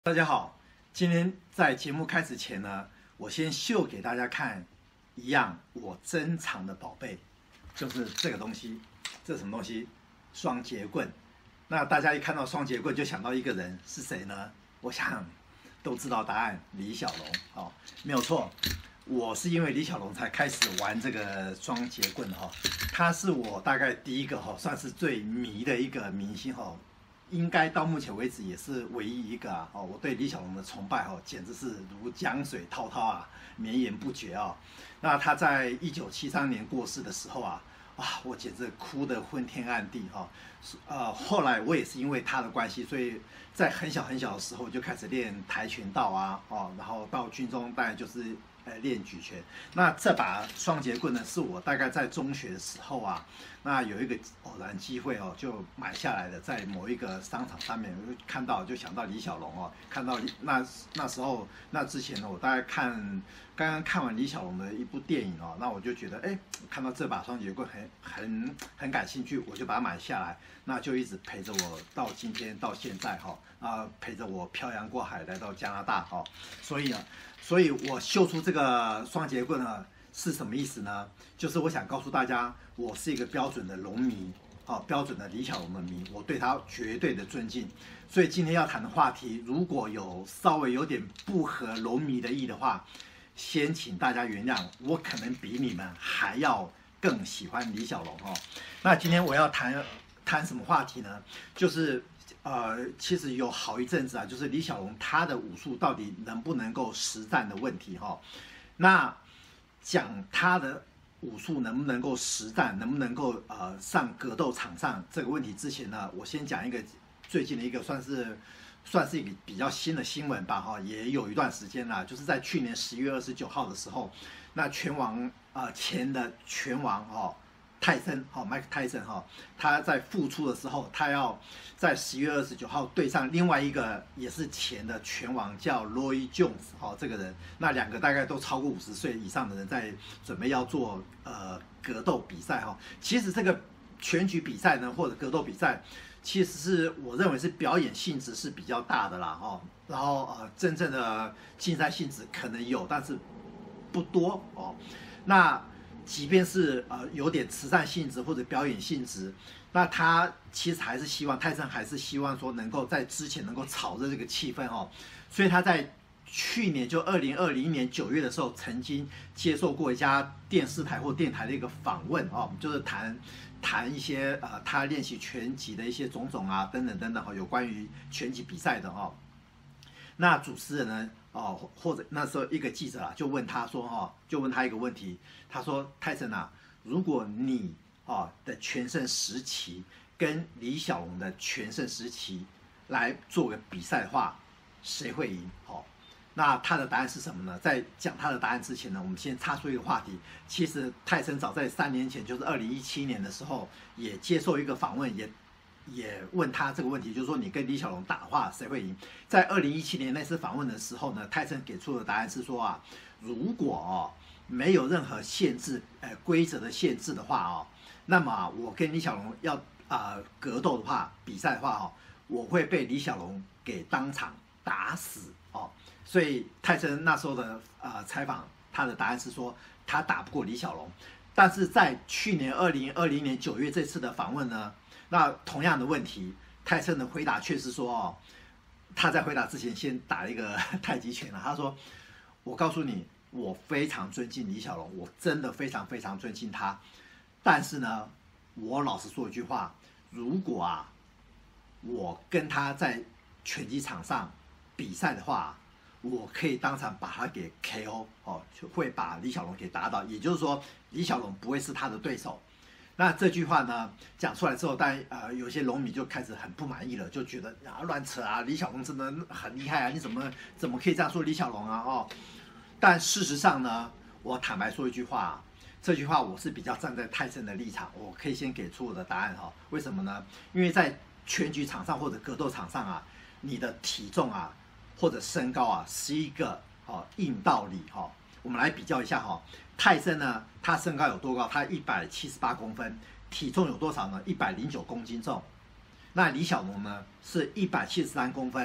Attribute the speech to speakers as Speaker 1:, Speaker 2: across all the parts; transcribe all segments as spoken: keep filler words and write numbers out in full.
Speaker 1: 大家好，今天在节目开始前呢，我先秀给大家看一样我珍藏的宝贝，就是这个东西。这是什么东西？双节棍。那大家一看到双节棍，就想到一个人是谁呢？我想都知道答案，李小龙。哦，没有错，我是因为李小龙才开始玩这个双节棍哈。他是我大概第一个哈，算是最迷的一个明星哈。应该到目前为止也是唯一一个啊！哦，我对李小龙的崇拜哦，简直是如江水滔滔啊，绵延不绝啊！那他在一九七三年过世的时候啊，啊，我简直哭得昏天暗地哈！呃，后来我也是因为他的关系，所以在很小很小的时候就开始练跆拳道啊，哦，然后到军中当然就是呃练举拳。那这把双节棍呢，是我大概在中学的时候啊。那有一个偶然机会哦，就买下来的，在某一个商场上面，我就看到，就想到李小龙哦，看到那那时候那之前呢，我大概看刚刚看完李小龙的一部电影哦，那我就觉得哎，看到这把双节棍很很很感兴趣，我就把它买下来，那就一直陪着我到今天到现在哈、哦，啊陪着我漂洋过海来到加拿大哈、哦，所以呢，所以我秀出这个双节棍呢。是什么意思呢？就是我想告诉大家，我是一个标准的龙迷，啊，标准的李小龙的迷，我对他绝对的尊敬。所以今天要谈的话题，如果有稍微有点不合龙迷的意的话，先请大家原谅，我可能比你们还要更喜欢李小龙哦。那今天我要谈谈什么话题呢？就是呃，其实有好一阵子啊，就是李小龙他的武术到底能不能够实战的问题哈、哦。那讲他的武术能不能够实战，能不能够呃上格斗场上这个问题之前呢，我先讲一个最近的一个算是算是一个比较新的新闻吧哈，也有一段时间了，就是在去年十月二十九号的时候，那拳王啊、呃、前的拳王哈。泰森哈，麦克泰森哈，他在复出的时候，他要在十月二十九号对上另外一个也是前的拳王叫 Roy Jones 哈，这个人，那两个大概都超过五十岁以上的人在准备要做呃格斗比赛哈。其实这个拳击比赛呢，或者格斗比赛，其实是我认为是表演性质是比较大的啦哈。然后呃，真正的竞赛性质可能有，但是不多哦。那即便是呃有点慈善性质或者表演性质，那他其实还是希望泰森还是希望说能够在之前能够炒热这个气氛哦，所以他在去年就二零二零年九月的时候，曾经接受过一家电视台或电台的一个访问哦，就是谈谈一些呃他练习拳击的一些种种啊等等等等哈，有关于拳击比赛的哦。那主持人呢？哦，或者那时候一个记者啊，就问他说哈、哦，就问他一个问题，他说泰森啊，如果你哦的全盛时期跟李小龙的全盛时期来做个比赛的话，谁会赢？哦，那他的答案是什么呢？在讲他的答案之前呢，我们先插出一个话题。其实泰森早在三年前，就是二零一七年的时候，也接受一个访问，也。也问他这个问题，就是说你跟李小龙打的话，谁会赢？在二零一七年那次访问的时候呢，泰森给出的答案是说啊，如果哦没有任何限制，呃规则的限制的话哦，那么、啊、我跟李小龙要啊、呃、格斗的话，比赛的话哦，我会被李小龙给当场打死哦。所以泰森那时候的啊、呃、采访，他的答案是说他打不过李小龙，但是在去年二零二零年九月这次的访问呢。那同样的问题，泰森的回答却是说哦，他在回答之前先打了一个太极拳了。他说：“我告诉你，我非常尊敬李小龙，我真的非常非常尊敬他。但是呢，我老实说一句话，如果啊，我跟他在拳击场上比赛的话，我可以当场把他给 K O 哦，就会把李小龙给打倒。也就是说，李小龙不会是他的对手。”那这句话呢讲出来之后，当然呃有些龙迷就开始很不满意了，就觉得啊乱扯啊，李小龙真的很厉害啊，你怎么怎么可以这样说李小龙啊哦？但事实上呢，我坦白说一句话，这句话我是比较站在泰森的立场，我可以先给出我的答案哈、哦。为什么呢？因为在拳击场上或者格斗场上啊，你的体重啊或者身高啊是一个哦硬道理哈、哦。我们来比较一下哈、哦。泰森呢，他身高有多高？他一百七十八公分，体重有多少呢？一百零九公斤重。那李小龙呢，是一百七十三公分，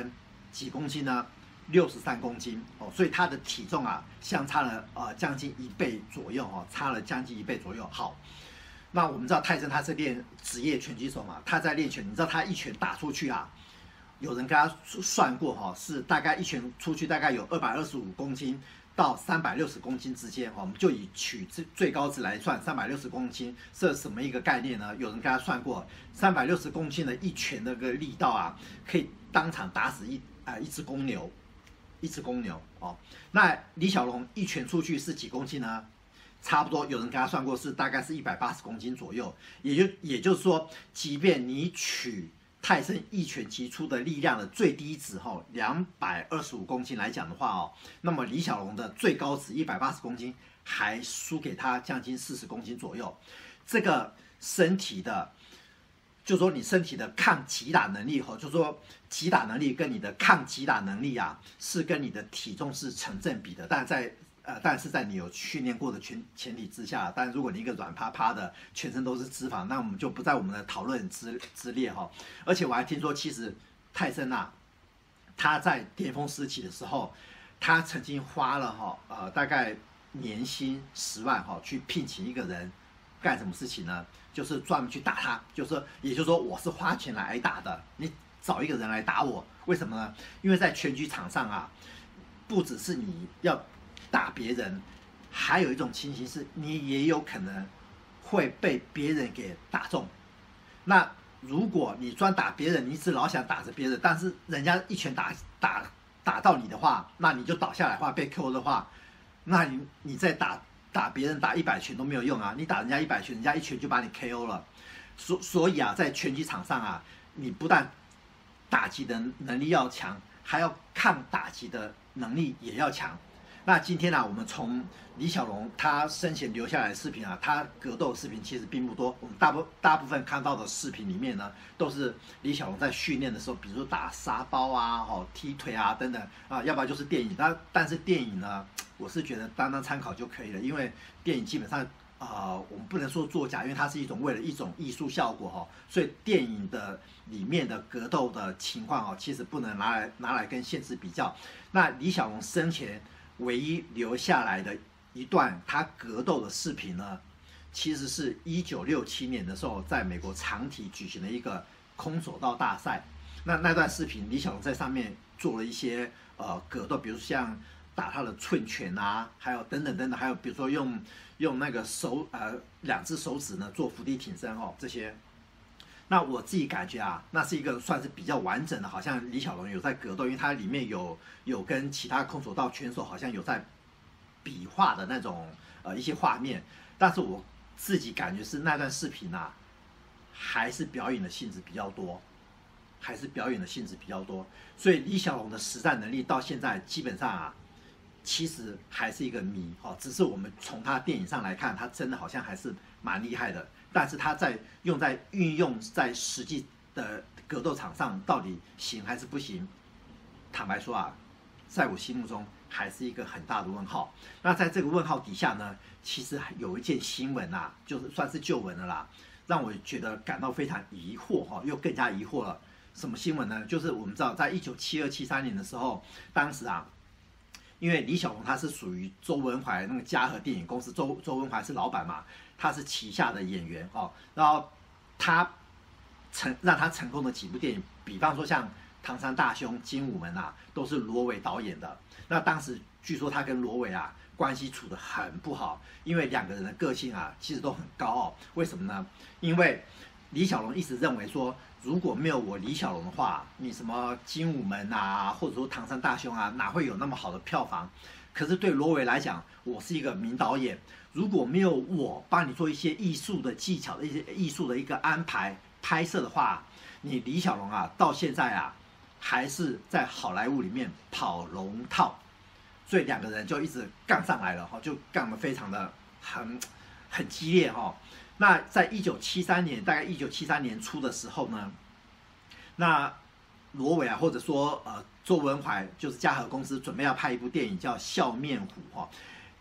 Speaker 1: 几公斤呢？六十三公斤哦，所以他的体重啊相差了呃将近一倍左右哦，差了将近一倍左右。好，那我们知道泰森他是练职业拳击手嘛，他在练拳，你知道他一拳打出去啊，有人跟他算过哈、哦，是大概一拳出去大概有二百二十五公斤到三百六十公斤之间哈、哦，我们就以取最高值来算，三百六十公斤是什么一个概念呢？有人跟他算过，三百六十公斤的一拳的个力道啊，可以当场打死一啊、呃、一只公牛。一只公牛哦，那李小龙一拳出去是几公斤呢？差不多有人给他算过是大概是一百八十公斤左右，也就也就是说，即便你取泰森一拳击出的力量的最低值哈两百二十五公斤来讲的话哦，那么李小龙的最高值一百八十公斤还输给他将近四十公斤左右，这个身体的。就说你身体的抗击打能力哈，就说击打能力跟你的抗击打能力啊，是跟你的体重是成正比的。但在呃，但是在你有训练过的前前提之下，但如果你一个软趴趴的，全身都是脂肪，那我们就不在我们的讨论之之列哈。而且我还听说，其实泰森啊，他在巅峰时期的时候，他曾经花了哈呃大概年薪十万哈去聘请一个人干什么事情呢？就是专门去打他，就是也就是说我是花钱来挨打的，你找一个人来打我，为什么呢？因为在拳击场上啊，不只是你要打别人，还有一种情形是你也有可能会被别人给打中。那如果你专打别人，你只老想打着别人，但是人家一拳打打打到你的话，那你就倒下来的话被 K O 的话，那你你再打。打别人打一百拳都没有用啊！你打人家一百拳，人家一拳就把你 K O 了。所所以啊，在拳击场上啊，你不但打击的能力要强，还要抗打击的能力也要强。那今天啊，我们从李小龙他生前留下来的视频啊，他格斗视频其实并不多。我们大部大部分看到的视频里面呢，都是李小龙在训练的时候，比如说打沙包啊、哦踢腿啊等等啊，要不然就是电影。但但是电影呢，我是觉得当当参考就可以了，因为电影基本上啊、呃，我们不能说作假，因为它是一种为了一种艺术效果哈、哦，所以电影的里面的格斗的情况哦，其实不能拿来拿来跟现实比较。那李小龙生前唯一留下来的一段他格斗的视频呢，其实是一九六七年的时候，在美国长堤举行了一个空手道大赛。那那段视频，李小龙在上面做了一些呃格斗，比如像打他的寸拳啊，还有等等等等，还有比如说用用那个手呃两只手指呢做伏地挺身哦这些。那我自己感觉啊，那是一个算是比较完整的，好像李小龙有在格斗，因为它里面有有跟其他空手道拳手好像有在比划的那种呃一些画面，但是我自己感觉是那段视频啊，还是表演的性质比较多，还是表演的性质比较多，所以李小龙的实战能力到现在基本上啊，其实还是一个谜哦，只是我们从他电影上来看，他真的好像还是蛮厉害的。但是他在用在运用在实际的格斗场上到底行还是不行？坦白说啊，在我心目中还是一个很大的问号。那在这个问号底下呢，其实有一件新闻啊，就是算是旧闻了啦，让我觉得感到非常疑惑哈，又更加疑惑了。什么新闻呢？就是我们知道，在一九七二七三年的时候，当时啊。因为李小龙他是属于周文怀那个嘉禾电影公司，周周文怀是老板嘛，他是旗下的演员哦，然后他成让他成功的几部电影，比方说像《唐山大兄》《精武门》啊，都是罗伟导演的。那当时据说他跟罗伟啊关系处得很不好，因为两个人的个性啊其实都很高傲。为什么呢？因为李小龙一直认为说，如果没有我李小龙的话，你什么精武门啊，或者说唐山大兄啊，哪会有那么好的票房？可是对罗伟来讲，我是一个名导演，如果没有我帮你做一些艺术的技巧的一些艺术的一个安排拍摄的话，你李小龙啊，到现在啊，还是在好莱坞里面跑龙套，所以两个人就一直杠上来了哈，就杠得非常的很很激烈哈。那在一九七三年，大概一九七三年初的时候呢，那罗伟啊，或者说呃周文怀，就是嘉禾公司准备要拍一部电影叫《笑面虎》哈。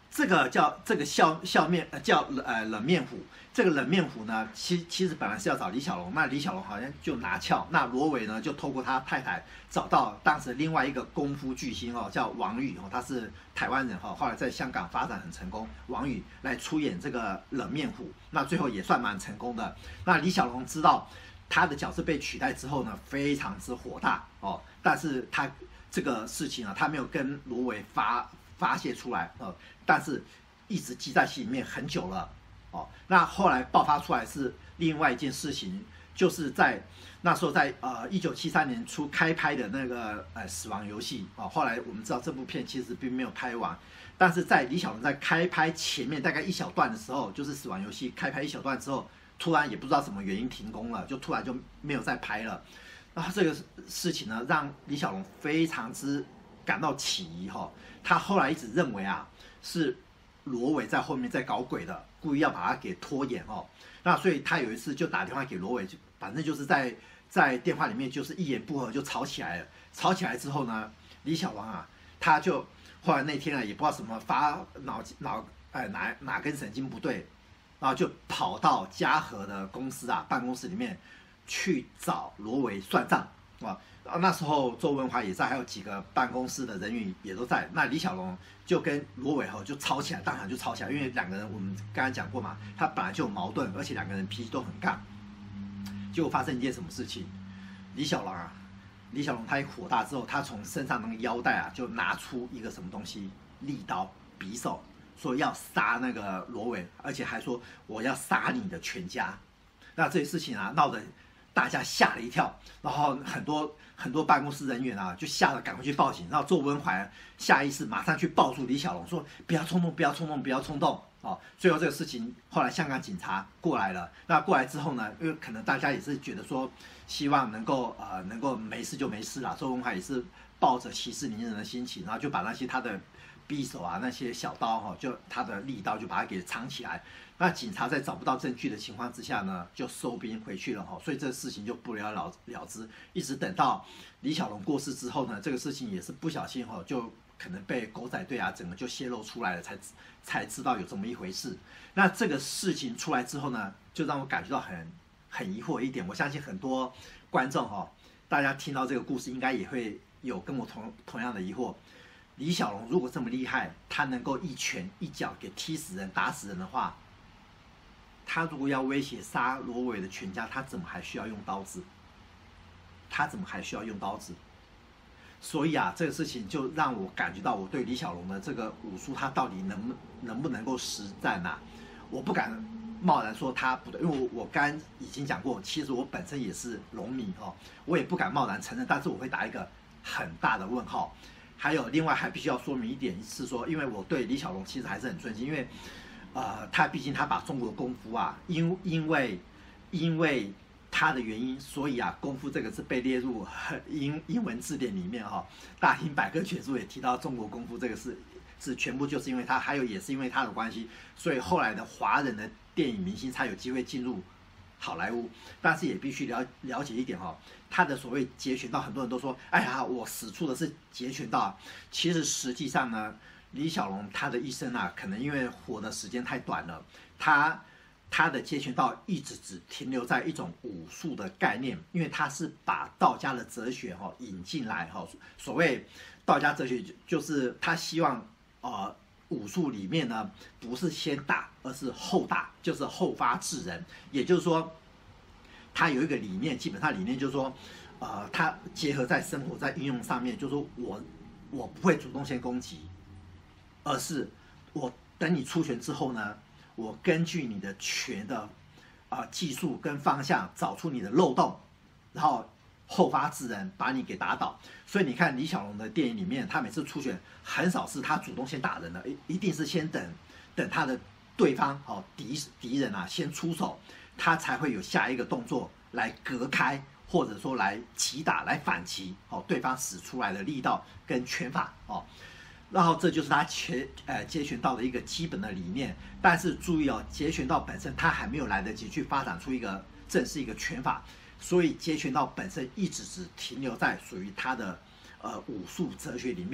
Speaker 1: 这个叫这个笑笑面呃叫呃冷面虎，这个冷面虎呢，其其实本来是要找李小龙，那李小龙好像就拿翘，那罗伟呢就透过他太太找到当时另外一个功夫巨星哦，叫王宇哦，他是台湾人哈，后来在香港发展很成功，王宇来出演这个冷面虎，那最后也算蛮成功的。那李小龙知道他的角色被取代之后呢，非常之火大哦，但是他这个事情啊，他没有跟罗伟发发泄出来哦。但是一直记在心里面很久了，哦，那后来爆发出来是另外一件事情，就是在那时候在呃一九七三年初开拍的那个呃死亡游戏哦，后来我们知道这部片其实并没有拍完，但是在李小龙在开拍前面大概一小段的时候，就是死亡游戏开拍一小段之后，突然也不知道什么原因停工了，就突然就没有再拍了，然后这个事情呢让李小龙非常之感到起疑哈、哦，他后来一直认为啊。是罗伟在后面在搞鬼的，故意要把他给拖延哦。那所以他有一次就打电话给罗伟，反正就是在在电话里面就是一言不合就吵起来了。吵起来之后呢，李小龙啊，他就后来那天啊也不知道什么发脑脑哎哪哪根神经不对，然后就跑到嘉禾的公司啊办公室里面去找罗伟算账啊。那时候周文华也在，还有几个办公室的人员也都在。那李小龙就跟罗伟哈就吵起来，当场就吵起来，因为两个人我们刚才讲过嘛，他本来就有矛盾，而且两个人脾气都很杠。结果发生一件什么事情？李小龙啊，李小龙他一火大之后，他从身上那个腰带啊就拿出一个什么东西，利刀、匕首，说要杀那个罗伟，而且还说我要杀你的全家。那这些事情啊闹得大家吓了一跳，然后很多很多办公室人员啊就吓得赶快去报警，然后周文怀下意识马上去抱住李小龙，说不要冲动，不要冲动，不要冲动哦。最后这个事情后来香港警察过来了，那过来之后呢，因为可能大家也是觉得说希望能够呃能够没事就没事啦，周文怀也是抱着息事宁人的心情，然后就把那些他的匕首啊那些小刀哈、哦，就他的利刀就把它给藏起来。那警察在找不到证据的情况之下呢，就收兵回去了哈，所以这个事情就不了了了之。一直等到李小龙过世之后呢，这个事情也是不小心哈，就可能被狗仔队啊整个就泄露出来了，才才知道有这么一回事。那这个事情出来之后呢，就让我感觉到很很疑惑一点。我相信很多观众哈，大家听到这个故事应该也会有跟我同同样的疑惑。李小龙如果这么厉害，他能够一拳一脚给踢死人、打死人的话，他如果要威胁杀罗伟的全家，他怎么还需要用刀子？他怎么还需要用刀子？所以啊，这个事情就让我感觉到我对李小龙的这个武术，他到底能能不能够实战啊？我不敢贸然说他不对，因为我我刚刚已经讲过，其实我本身也是龙迷哦，我也不敢贸然承认，但是我会打一个很大的问号。还有另外还必须要说明一点是说，因为我对李小龙其实还是很尊敬，因为。呃，他毕竟他把中国功夫啊，因因为因为他的原因，所以啊，功夫这个字被列入英英文字典里面哈、哦。大英百科全书也提到中国功夫这个是是全部就是因为他，还有也是因为他的关系，所以后来的华人的电影明星才有机会进入好莱坞。但是也必须了了解一点哈、哦，他的所谓截拳道，很多人都说，哎呀，我使出的是截拳道，其实实际上呢。李小龙他的一生啊，可能因为活的时间太短了，他他的截拳道一直只停留在一种武术的概念，因为他是把道家的哲学哈、哦、引进来哈、哦。所谓道家哲学，就是他希望呃武术里面呢不是先打，而是后打，就是后发制人。也就是说，他有一个理念，基本上理念就是说，呃，他结合在生活在应用上面，就是说我我不会主动先攻击。而是我等你出拳之后呢，我根据你的拳的啊、呃、技术跟方向，找出你的漏洞，然后后发制人，把你给打倒。所以你看李小龙的电影里面，他每次出拳很少是他主动先打人的，一定是先等等他的对方哦敌敌人啊先出手，他才会有下一个动作来隔开，或者说来击打、来反击哦对方使出来的力道跟拳法哦。然后这就是他截呃截拳道的一个基本的理念，但是注意哦，截拳道本身它还没有来得及去发展出一个正式一个拳法，所以截拳道本身一直只停留在属于它的呃武术哲学里面，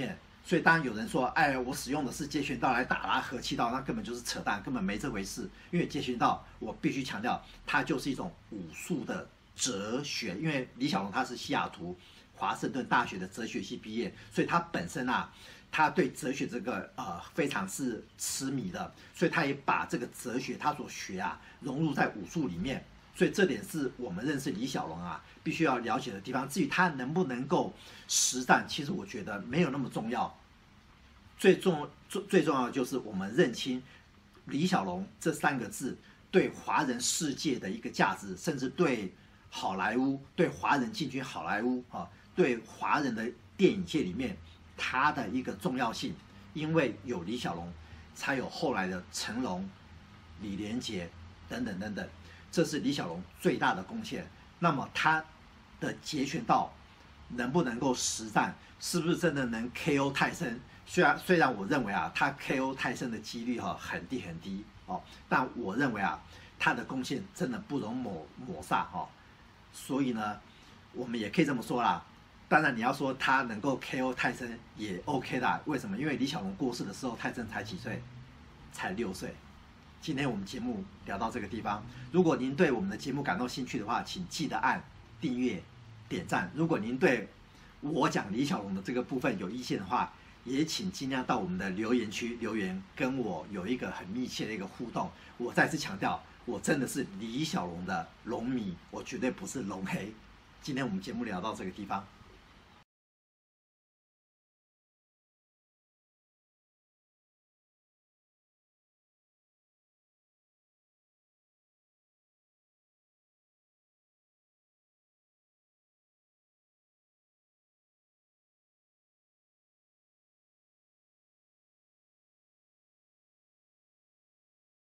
Speaker 1: 所以当然有人说，哎，我使用的是截拳道来打啦和气道，那根本就是扯淡，根本没这回事。因为截拳道，我必须强调，它就是一种武术的哲学。因为李小龙他是西雅图华盛顿大学的哲学系毕业，所以他本身啊，他对哲学这个呃非常是痴迷的，所以他也把这个哲学他所学啊融入在武术里面。所以这点是我们认识李小龙啊必须要了解的地方。至于他能不能够实战，其实我觉得没有那么重要。最重最最重要的就是我们认清李小龙这三个字对华人世界的一个价值，甚至对好莱坞、对华人进军好莱坞啊，对华人的电影界里面它的一个重要性。因为有李小龙，才有后来的成龙、李连杰等等等等。这是李小龙最大的贡献。那么他的截拳道能不能够实战，是不是真的能 K O 泰森？虽然虽然我认为啊，他 K O 泰森的几率哈、啊、很低很低哦，但我认为啊，他的贡献真的不容抹抹煞哦。所以呢，我们也可以这么说啦。当然你要说他能够 K O 泰森也 OK 啦。为什么？因为李小龙过世的时候，泰森才几岁？才六岁。今天我们节目聊到这个地方，如果您对我们的节目感到兴趣的话，请记得按订阅、点赞。如果您对我讲李小龙的这个部分有意见的话，也请尽量到我们的留言区留言，跟我有一个很密切的一个互动。我再次强调，我真的是李小龙的龙迷，我绝对不是龙黑。今天我们节目聊到这个地方。